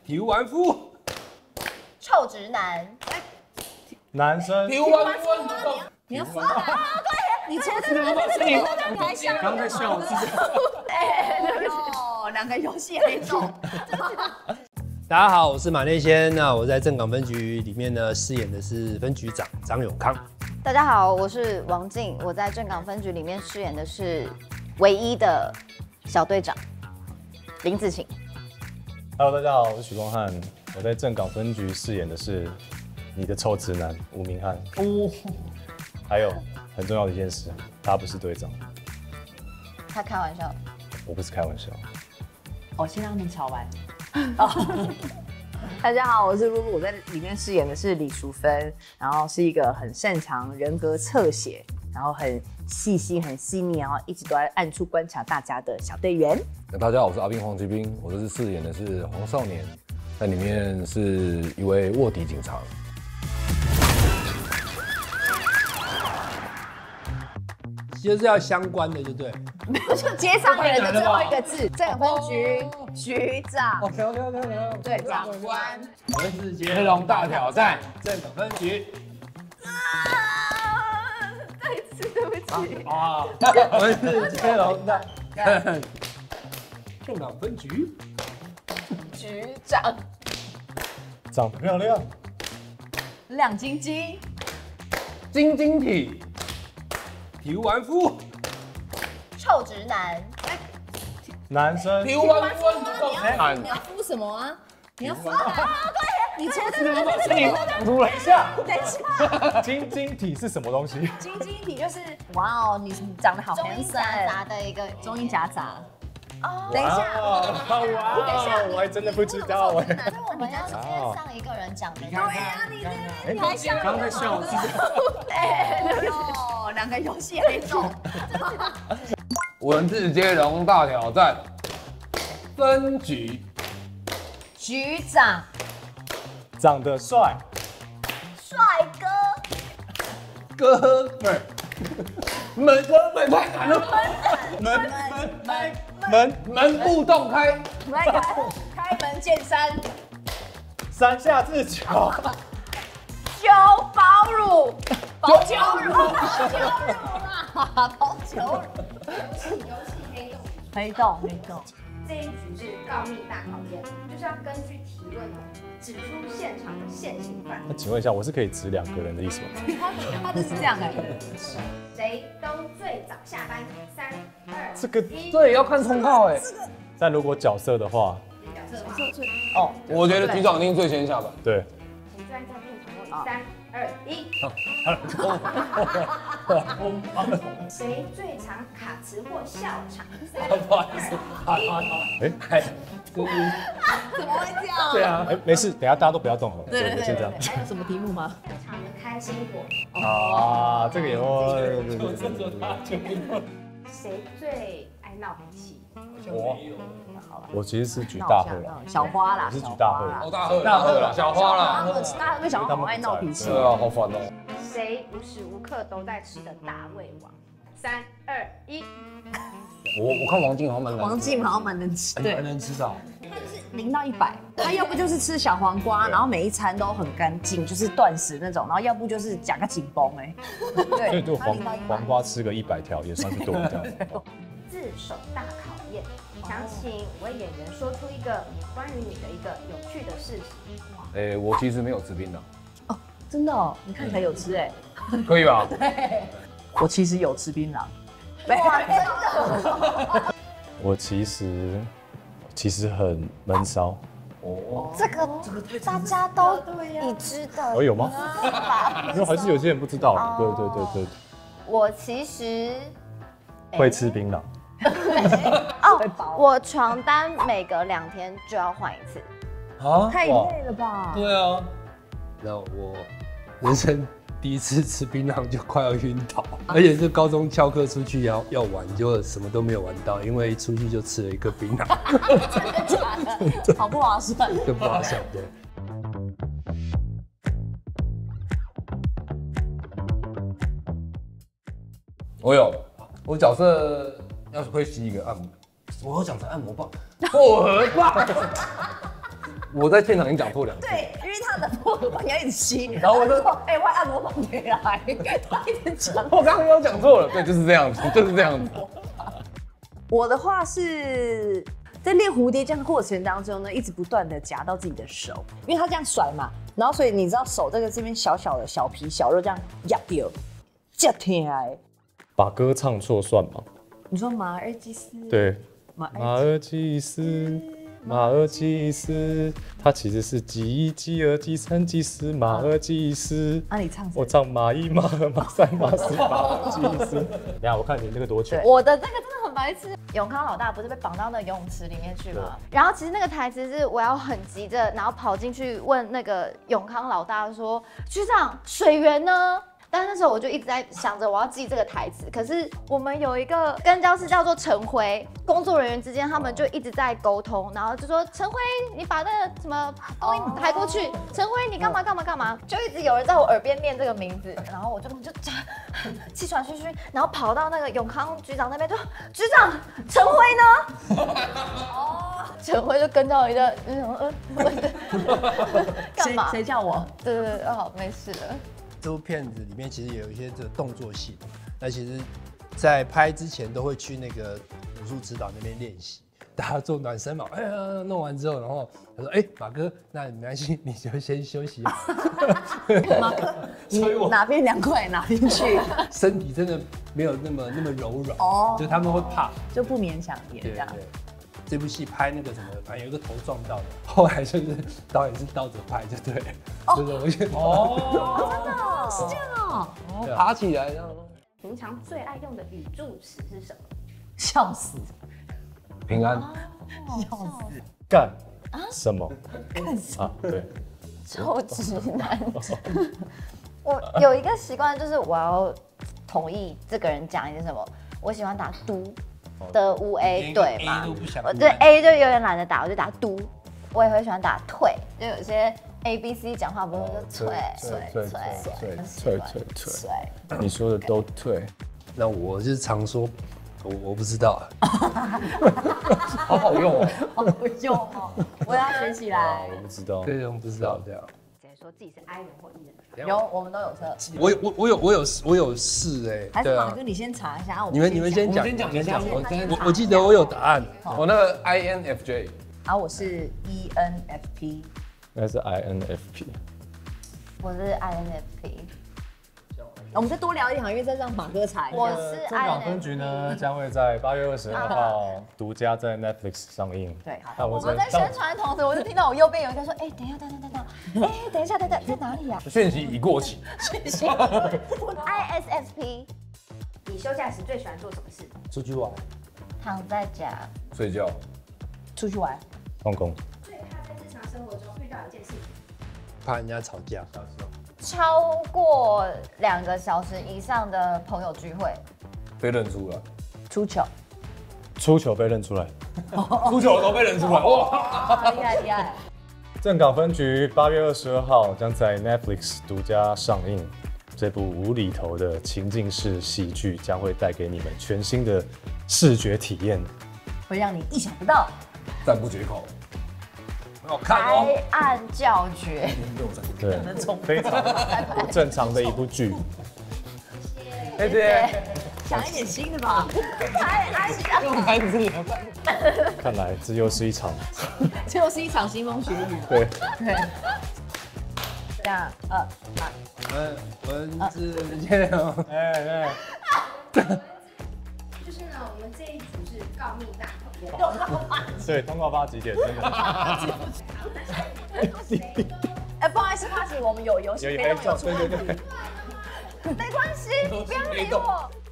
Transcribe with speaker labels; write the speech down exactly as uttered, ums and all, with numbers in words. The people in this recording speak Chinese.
Speaker 1: 体无完肤，
Speaker 2: 臭直男。
Speaker 3: 男生
Speaker 1: 体无完肤，
Speaker 2: 你要说啊，对，你抽直男，你还想？
Speaker 3: 刚在笑是这样。
Speaker 2: 哎呦，两个游戏黑洞。
Speaker 1: 大家好，我是马内先。那我在正港分局里面呢，饰演的是分局长张永康。
Speaker 2: 大家好，我是王静，我在正港分局里面饰演的是唯一的小队长林子晴。
Speaker 3: Hello， 大家好，我是许光汉，我在正港分局饰演的是你的臭直男吴明翰。哦，还有很重要的一件事，他不是队长。
Speaker 2: 他开玩笑。
Speaker 3: 我不是开玩笑。
Speaker 4: 哦，先让他们吵完。大家好，我是露露，我在里面饰演的是李淑芬，然后是一个很擅长人格侧写，然后很细心、很细腻，然后一直都在暗处观察大家的小队员。
Speaker 5: 大家好，我是阿兵黄奇兵，我这次饰演的是黄少年，在里面是一位卧底警察。
Speaker 1: 就是要相关的，对不对？
Speaker 4: 没有，就接上人的最后一个字，正港分局局长。
Speaker 1: OK OK OK OK。
Speaker 4: 对，长官。
Speaker 1: 文字接龙大挑战，正港分局。
Speaker 4: 啊！再一次，对不起。
Speaker 1: 啊！文字接龙大。正港分局。
Speaker 4: 局长。
Speaker 3: 长得漂亮。
Speaker 4: 亮晶晶。
Speaker 1: 晶晶体。体无完肤，
Speaker 2: 臭直男。
Speaker 3: 男生
Speaker 1: 体无完肤，
Speaker 4: 你要敷什么啊？你要敷啊？对，你抽直男，
Speaker 3: 你讲出来一下。
Speaker 4: 等一下，
Speaker 3: 晶晶体是什么东西？
Speaker 4: 晶晶体就是哇哦，你长得好
Speaker 2: 中英夹杂的一个
Speaker 4: 中英夹杂。
Speaker 2: 哦，
Speaker 4: 等一下，
Speaker 3: 哇，我还真的不知道哎。
Speaker 2: 所以我们要先上一个人讲的。对
Speaker 4: 呀，你这你还想？
Speaker 3: 刚在笑是这样。
Speaker 4: 哎呦，两个游戏黑洞。
Speaker 5: 文字接龙大挑战，分局
Speaker 4: 局长，
Speaker 3: 长得帅，
Speaker 2: 帅哥，
Speaker 1: 哥们儿，门哥门太难了，
Speaker 3: 门
Speaker 4: 门门
Speaker 3: 门
Speaker 5: 门不洞开，
Speaker 4: 来开开门见山，
Speaker 3: 山下智久，
Speaker 4: 九保乳，保酒乳，保酒乳啦，保酒乳。
Speaker 6: 游戏游戏黑洞，
Speaker 4: 黑洞黑洞。
Speaker 6: 这一局是告密大考验，就是要根据提问哦，指出现场的现行犯。
Speaker 3: 那请问一下，我是可以指两个人的意思吗？
Speaker 4: 他的是这样哎。
Speaker 6: 谁都最早下班？三二
Speaker 3: 这个
Speaker 6: 一，
Speaker 5: 这也要看通告哎。
Speaker 3: 但如果角色的话，
Speaker 6: 角色的话，
Speaker 4: 哦，
Speaker 5: 我觉得局长一定最先下班。
Speaker 3: 对，
Speaker 6: 请专家片场三二一。谁最常卡词或笑场？
Speaker 1: 不好意思，好好好，
Speaker 3: 哎，
Speaker 4: 怎么会这样？
Speaker 1: 对啊，
Speaker 3: 哎，没事，等一下大家都不要动了。
Speaker 4: 对对对
Speaker 3: 先这样。
Speaker 4: 还有什么题目吗？
Speaker 6: 非常的开心果。
Speaker 3: 啊，这个也会。
Speaker 6: 谁最爱闹脾气？
Speaker 3: 我
Speaker 4: 好了，
Speaker 3: 我其实是举大贺啦，
Speaker 4: 小花啦，
Speaker 3: 我是举大贺啦
Speaker 5: 哦，大贺大贺了，小花
Speaker 4: 大
Speaker 5: 了。
Speaker 4: 贺大贺跟小花好爱闹脾气。
Speaker 5: 对啊，好烦哦。
Speaker 6: 谁无时无刻都在吃的大胃王？三二一。
Speaker 5: 我我看王静好像蛮难吃的。
Speaker 4: 王静好像蛮能吃，对，
Speaker 1: 能吃到。
Speaker 4: 零到一百，他要不就是吃小黄瓜，然后每一餐都很干净，就是断食那种，然后要不就是夹个紧绷哎。对，
Speaker 3: 所以就黄
Speaker 4: 他零到一百
Speaker 3: 黄瓜吃个一百条也算是多这样。
Speaker 6: 自首大考验，想请五位演员说出一个关于你的一个有趣的事情。
Speaker 5: 哎，我其实没有吃槟榔，
Speaker 4: 哦，真的哦，你看起来有吃哎。
Speaker 5: 可以吧？
Speaker 4: 我其实有吃槟榔。
Speaker 2: 哇，真的。
Speaker 3: 我其实其实很闷骚。
Speaker 5: 哦，
Speaker 2: 这个大家都已知的。
Speaker 3: 我有吗？因为还是有些人不知道。对对对对。
Speaker 2: 我其实
Speaker 3: 会吃槟榔。
Speaker 2: 哦，我床单每隔两天就要换一次。
Speaker 1: 啊，
Speaker 4: 太累了吧？
Speaker 1: 对啊，那我人生第一次吃槟榔就快要晕倒，而且是高中翘课出去要要玩，结果什么都没有玩到，因为一出去就吃了一个槟榔，
Speaker 4: 真的假的？好不划算，
Speaker 1: 就不好想对。
Speaker 5: 我有，我角色要是会吸一个按摩，我要讲成按摩棒，薄荷棒。 我在现场已经讲错两次。
Speaker 4: 对，因为他的薄荷棒要一直吸，
Speaker 5: 然后我就
Speaker 4: 说：“哎、我按摩棒回来。”他一直讲。
Speaker 5: 我刚刚又讲错了，对，就是这样子，就是这样子。
Speaker 4: 我的话是在练蝴蝶这样的过程当中呢，一直不断的夹到自己的手，因为他这样甩嘛，然后所以你知道手这个这边小小的小皮小肉这样压掉，这天哎，
Speaker 3: 把歌唱错算吗？
Speaker 4: 你说马尔济斯？
Speaker 3: 对，
Speaker 4: 马
Speaker 3: 马尔济斯，马尔济斯，它其实是几一、几二、几三、几四，马尔济斯。
Speaker 4: 啊，你唱什么？
Speaker 3: 我唱马一、马二、马三、马四、马尔济斯。等一下我看你那个多久？
Speaker 2: 我的那个真的很白痴。永康老大不是被绑到那个游泳池里面去吗？然后其实那个台词是我要很急着，然后跑进去问那个永康老大说：“局长，水源呢？”但是那时候我就一直在想着我要记这个台词，可是我们有一个跟教师叫做陈辉，工作人员之间他们就一直在沟通，然后就说陈辉，你把那个什么东西抬过去，陈辉你干嘛干嘛干嘛，就一直有人在我耳边念这个名字，然后我就就气喘吁吁，然后跑到那个永康局长那边就局长陈辉呢？哦，陈辉就跟到一个嗯嗯，干嘛？
Speaker 4: 谁叫我？
Speaker 2: 对对对，哦没事了。
Speaker 1: 这部片子里面其实有一些这个动作戏，那其实，在拍之前都会去那个武术指导那边练习，大家做暖身嘛。哎呀，弄完之后，然后他说：“哎，马哥，那没关系，你就先休息。”
Speaker 4: 马哥，你哪边凉快哪边去，
Speaker 1: 身体真的没有那么那么柔软
Speaker 4: 哦，
Speaker 1: 就他们会怕，
Speaker 4: 就不勉强演这样。
Speaker 1: 这部戏拍那个什么，反正有一个头撞到的，后来就是导演是倒着拍，就对了，就是我先
Speaker 4: 哦，真的哦是这样哦，
Speaker 1: 哦，爬起来这样。
Speaker 6: 平常最爱用的语助词是什么？
Speaker 4: 笑死，
Speaker 5: 平安，
Speaker 4: 笑死，
Speaker 3: 干什么？啊，对，
Speaker 2: 臭直男。我有一个习惯，就是我要同意这个人讲一些什么。我喜欢打嘟的无 A 对嘛？我对 A 就有点懒得打，我就打嘟。我也会喜欢打退，就有些 A B C 讲话不是就退退退
Speaker 3: 退
Speaker 2: 退
Speaker 3: 退退
Speaker 2: 退。
Speaker 3: 你说的都对。
Speaker 1: 那我就常说，我我不知道，
Speaker 5: 好好用哦，
Speaker 4: 好用哦，我要学起来。
Speaker 3: 我不知道。
Speaker 1: 对，我不知道这样。
Speaker 6: 直接说自己是 I 人或 E 人。
Speaker 4: 有，我们都有车。
Speaker 1: 我有我我有我有我有试哎，
Speaker 4: 还是
Speaker 1: 对啊。
Speaker 4: 马哥你先查一下，啊我
Speaker 1: 你们你们先讲，
Speaker 5: 先讲，先讲，我先
Speaker 1: 我我记得我有答案。
Speaker 5: 我那个 I N F J，
Speaker 4: 啊，我是 E N F P，
Speaker 3: 那是 I N F P。
Speaker 2: 我是 I N F P。
Speaker 4: 我们再多聊一行，因为再让马哥查一下。
Speaker 2: 我是
Speaker 3: 正港分局呢，将会在八月二十二号独家在 Netflix 上映。
Speaker 4: 对，好。
Speaker 3: 那我
Speaker 2: 我们在宣传的同时，我就听到我右边有一个说：“哎，等一下，等等等等，哎，等一下，等等，在哪里呀
Speaker 5: 讯息已过期。
Speaker 2: ？”I S F P，
Speaker 6: 你休假时最喜欢做什么事？
Speaker 1: 出去玩，
Speaker 2: 躺在家。
Speaker 5: 睡觉，
Speaker 4: 出去玩。
Speaker 3: 放工。
Speaker 6: 最怕在日常生活中遇到一件事情。
Speaker 1: 怕人家吵架。
Speaker 2: 超过两个小时以上的朋友聚会，
Speaker 5: 被认出来，
Speaker 4: 出糗。
Speaker 3: 出糗被认出来。
Speaker 5: 出糗都被认出来，哇！
Speaker 4: 厉害厉害。
Speaker 3: 正港分局八月二十二号将在 Netflix 独家上映。这部无厘头的情境式喜剧将会带给你们全新的视觉体验，
Speaker 4: 会让你意想不到。
Speaker 5: 赞不绝口，很好看哦。
Speaker 2: 拍案叫绝。
Speaker 3: 对，非常不正常的一部剧。
Speaker 5: 谢谢。
Speaker 4: 想一点新的吧。
Speaker 2: 拍案叫
Speaker 5: 用拍子聊。
Speaker 3: 看来这又是一场，
Speaker 4: 这又是一场腥风血雨。
Speaker 3: 对
Speaker 4: 对。三二三。
Speaker 1: 文文字见哦。
Speaker 3: 哎哎。
Speaker 6: 就是呢，我们这一组是告密大头。
Speaker 3: 对，通告发几点？真的。
Speaker 4: 哎，不好意思，不好意思，我们有游戏
Speaker 3: 有一
Speaker 4: 没那么有
Speaker 3: 对对对。
Speaker 2: 没关系，不要理我。